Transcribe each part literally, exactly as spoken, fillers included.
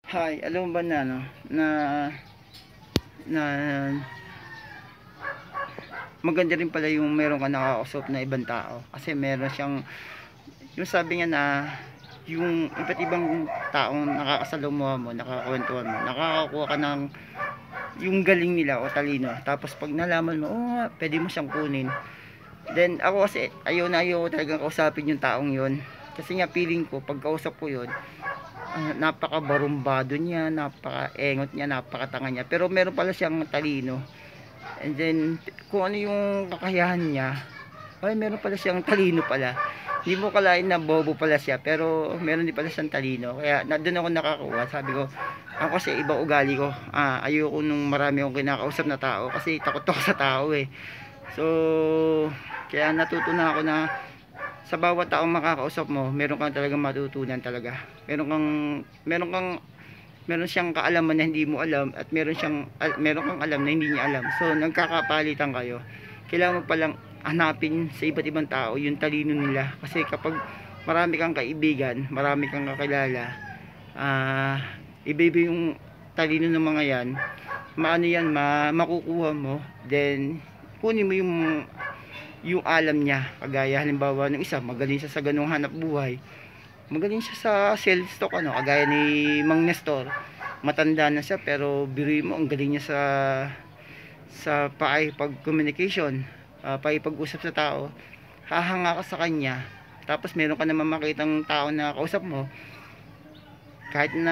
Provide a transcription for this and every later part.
Hi, alam mo ba na ano, na na maganda rin pala yung meron ka nakakausap na ibang tao kasi meron siyang yung sabi nga na yung iba't ibang taong nakakasalamuha mo, nakakakwentuhan mo, nakakakuha ka ng yung galing nila o talino. Tapos pag nalaman mo, oh nga, pwede mo siyang kunin. Then ako kasi ayaw na ayaw talagang kausapin yung taong yon. Kasi nga feeling ko pag kausap ko yun, uh, napaka-barumbado niya, napaka-engot niya, napakatanga niya. Pero meron pala siyang talino. And then kung ano yung kakayahan niya, ay meron pala siyang talino pala. Hindi mo kalain na bobo pala siya, pero meron din pala siyang talino. Kaya na doon ako nakakuha. Sabi ko, ako kasi iba ugali ko. Ah, ayoko nung marami akong kinakausap na tao kasi takot ako sa tao eh. So, kaya natutunan ako na sa bawat taong makakausap mo, meron kang talagang matutunan talaga. Meron kang meron kang meron siyang kaalaman na hindi mo alam at meron siyang al, meron kang alam na hindi niya alam. So, nagkakapalitan kayo. Kailangan mo palang hanapin sa iba't ibang tao yung talino nila kasi kapag marami kang kaibigan, marami kang kakilala, ah, uh, iba-iba yung talino ng mga yan. Maano yan, ma makukuha mo, then kunin mo yung yung alam niya. Kagaya halimbawa ng isa, magaling siya sa ganung hanap buhay, magaling siya sa sales stock, ano, kagaya ni Mang Nestor, matanda na siya pero biruin mo ang galing niya sa sa pakipag communication, uh, pakipag-usap sa tao. Hahanga ka sa kanya, tapos meron ka naman makitang tao na kausap mo, kahit na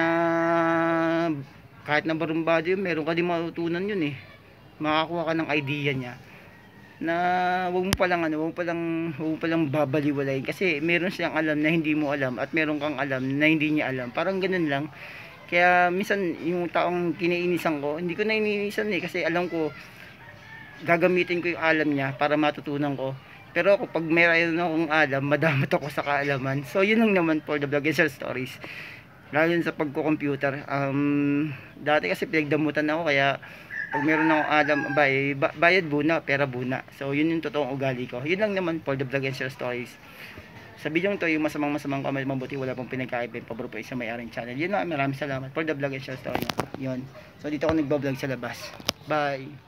kahit na barumbado yun, meron ka din matutunan yun eh. Makakuha ka ng idea niya na wag mo palang ano, wag mo palang wag mo palang babaliwalayin kasi meron siyang alam na hindi mo alam at meron kang alam na hindi niya alam. Parang ganoon lang. Kaya minsan yung taong kiniinisan ko, hindi ko na iniinisan eh kasi alam ko gagamitin ko yung alam niya para matutunan ko. Pero ako pag mayroon akong alam, madamot ako sa kaalaman. So yun lang naman for the vlog and share stories. Lalo sa pagko-computer. Um, dati kasi pinagdamutan ako kaya pag meron akong alam, bay, bayad buna, pera buna. So yun yung totoong ugali ko. Yun lang naman for the vlog and share stories. Sa video to, yung masamang masamang comment, mabuti wala pong pinagkaiba, pabor po isa may-aring channel. Yun na, maraming salamat for the vlog and share story. Yun. So dito ako nagbablog sa labas. Bye.